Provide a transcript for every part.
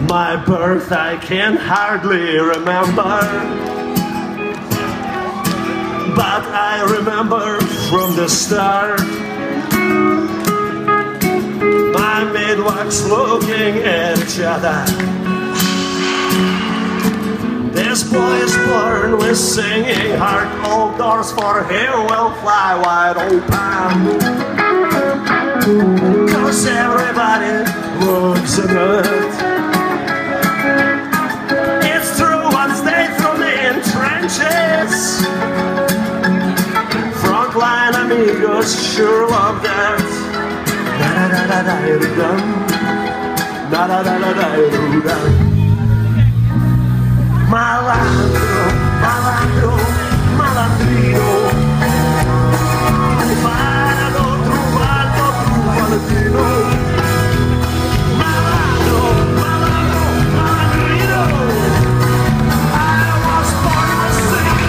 My birth I can hardly remember, but I remember from the start. My midwives looking at each other. This boy is born with singing heart. All doors for him will fly wide open, 'cause everybody looks at it. It's true, once they threw me in trenches. Frontline amigos sure love that. Da-da-da-da-da-da-dum, da-da-da-da-da-da-dum. Malandro, malandro, malandrino, trufado, trufado, trufaldino. Malandro, malandro, malandrino. I was born to sing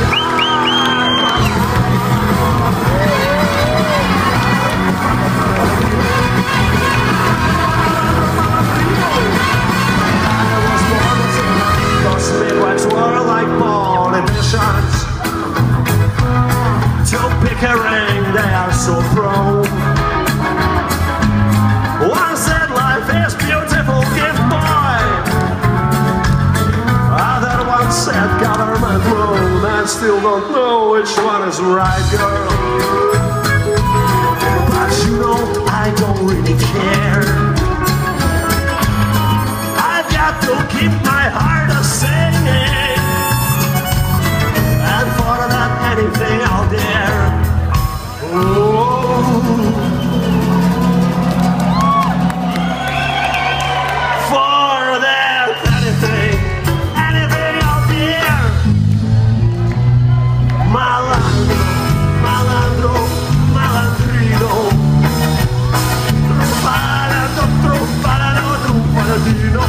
midwives were like politicians. To pick a ring they are so prone. One said life is beautiful, gift boy. Other one said government rule. I still don't know which one is right, girl. But you know I don't really care. I've got to keep my heart a singing, and for that anything out there. Oh, for that anything out there. Malandro, malandro, malandrino. Trufado, trufado, trufaladino.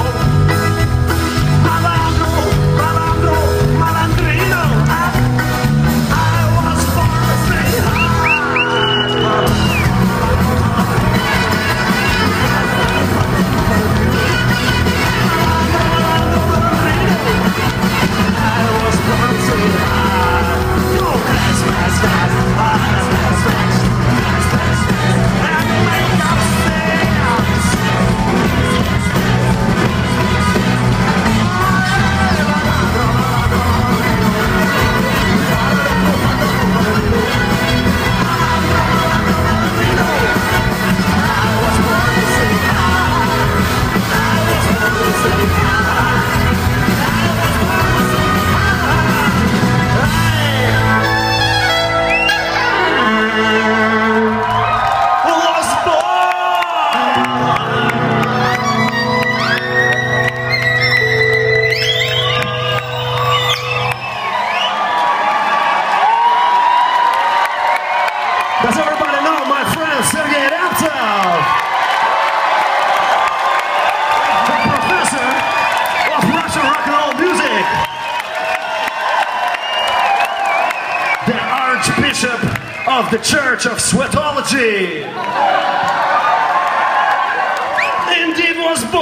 Does everybody know my friend Sergei Ramtov, the professor of Russian rock and roll music, the Archbishop of the Church of Sweatology, indeed was born